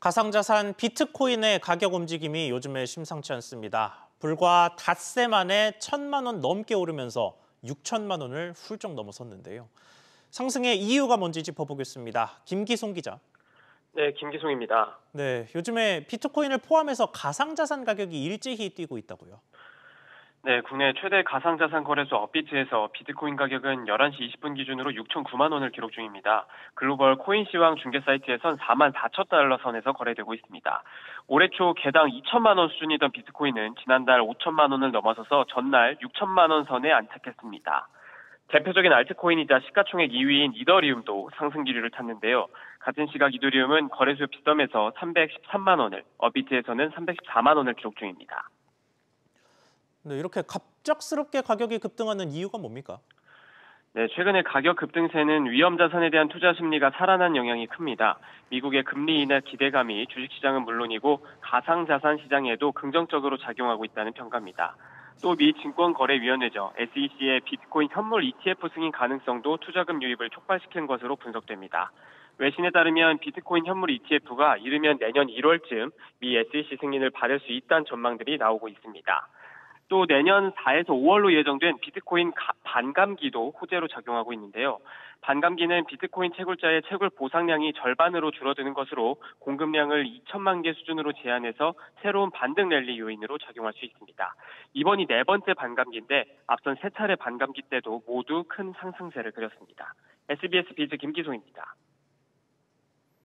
가상자산 비트코인의 가격 움직임이 요즘에 심상치 않습니다. 불과 닷새 만에 1,000만 원 넘게 오르면서 6천만 원을 훌쩍 넘어섰는데요. 상승의 이유가 뭔지 짚어보겠습니다. 김기송 기자. 네, 김기송입니다. 네, 요즘에 비트코인을 포함해서 가상자산 가격이 일제히 뛰고 있다고요. 네, 국내 최대 가상자산 거래소 업비트에서 비트코인 가격은 11시 20분 기준으로 6,009만 원을 기록 중입니다. 글로벌 코인시황 중개 사이트에선 44,000달러 선에서 거래되고 있습니다. 올해 초 개당 2천만 원 수준이던 비트코인은 지난달 5천만 원을 넘어서서 전날 6천만 원 선에 안착했습니다. 대표적인 알트코인이자 시가총액 2위인 이더리움도 상승 기류를 탔는데요. 같은 시각 이더리움은 거래소 빗썸에서 313만 원을, 업비트에서는 314만 원을 기록 중입니다. 네, 이렇게 갑작스럽게 가격이 급등하는 이유가 뭡니까? 네, 최근에 가격 급등세는 위험 자산에 대한 투자 심리가 살아난 영향이 큽니다. 미국의 금리 인하 기대감이 주식시장은 물론이고 가상자산 시장에도 긍정적으로 작용하고 있다는 평가입니다. 또 미 증권거래위원회죠. SEC의 비트코인 현물 ETF 승인 가능성도 투자금 유입을 촉발시킨 것으로 분석됩니다. 외신에 따르면 비트코인 현물 ETF가 이르면 내년 1월쯤 미 SEC 승인을 받을 수 있다는 전망들이 나오고 있습니다. 또 내년 4에서 5월로 예정된 비트코인 반감기도 호재로 작용하고 있는데요. 반감기는 비트코인 채굴자의 채굴 보상량이 절반으로 줄어드는 것으로 공급량을 2천만 개 수준으로 제한해서 새로운 반등 랠리 요인으로 작용할 수 있습니다. 이번이 네 번째 반감기인데 앞선 세 차례 반감기 때도 모두 큰 상승세를 그렸습니다. SBS 비즈 김기송입니다.